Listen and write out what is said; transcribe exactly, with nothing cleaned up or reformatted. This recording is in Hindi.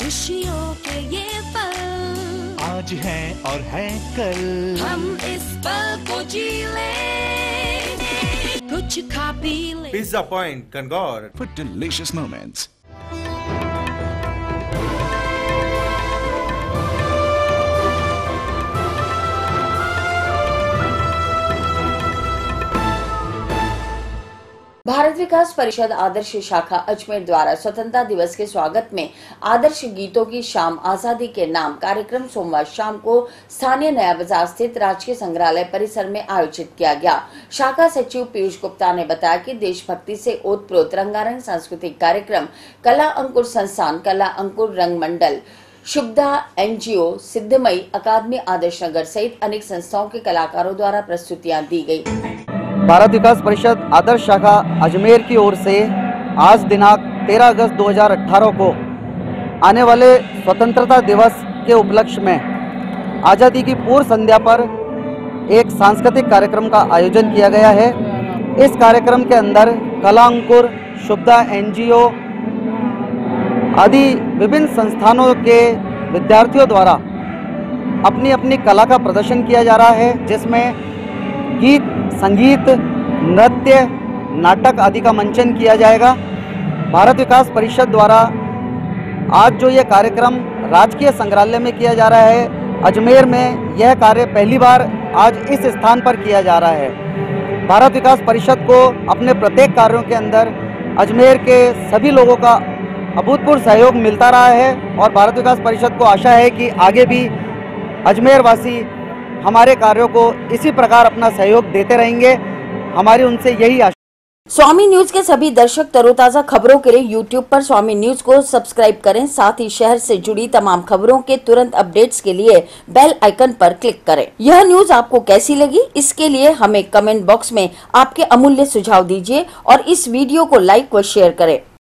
खुशियों के ये पल आज है और है कल, हम इस पल को जी ले, कुछ खा पी ले। Pizza Point, Kangor. For delicious moments. Bharat विकास परिषद आदर्श शाखा अजमेर द्वारा स्वतंत्रता दिवस के स्वागत में आदर्श गीतों की शाम आजादी के नाम कार्यक्रम सोमवार शाम को स्थानीय नया बाजार स्थित राजकीय संग्रहालय परिसर में आयोजित किया गया। शाखा सचिव पीयूष गुप्ता ने बताया कि देशभक्ति से ओतप्रोत रंगारंग सांस्कृतिक कार्यक्रम कला अंकुर संस्थान, कला अंकुर रंग मंडल, शुभदा एनजीओ, सिद्धमई अकादमी आदर्श नगर सहित अनेक संस्थाओं के कलाकारों द्वारा प्रस्तुतियां दी गयी। भारत विकास परिषद आदर्श शाखा अजमेर की ओर से आज दिनांक तेरह अगस्त दो हज़ार अठारह को आने वाले स्वतंत्रता दिवस के उपलक्ष्य में आज़ादी की पूर्व संध्या पर एक सांस्कृतिक कार्यक्रम का आयोजन किया गया है। इस कार्यक्रम के अंदर कला अंकुर, शुभदा एनजीओ आदि विभिन्न संस्थानों के विद्यार्थियों द्वारा अपनी अपनी कला का प्रदर्शन किया जा रहा है, जिसमें गीत, संगीत, नृत्य, नाटक आदि का मंचन किया जाएगा। भारत विकास परिषद द्वारा आज जो ये कार्यक्रम राजकीय संग्रहालय में किया जा रहा है, अजमेर में यह कार्य पहली बार आज इस स्थान पर किया जा रहा है। भारत विकास परिषद को अपने प्रत्येक कार्यों के अंदर अजमेर के सभी लोगों का अभूतपूर्व सहयोग मिलता रहा है और भारत विकास परिषद को आशा है कि आगे भी अजमेर वासी हमारे कार्यों को इसी प्रकार अपना सहयोग देते रहेंगे। हमारी उनसे यही आशा। स्वामी न्यूज के सभी दर्शक तरोताजा खबरों के लिए यूट्यूब पर स्वामी न्यूज को सब्सक्राइब करें। साथ ही शहर से जुड़ी तमाम खबरों के तुरंत अपडेट्स के लिए बेल आइकन पर क्लिक करें। यह न्यूज आपको कैसी लगी, इसके लिए हमें कमेंट बॉक्स में आपके अमूल्य सुझाव दीजिए और इस वीडियो को लाइक व शेयर करें।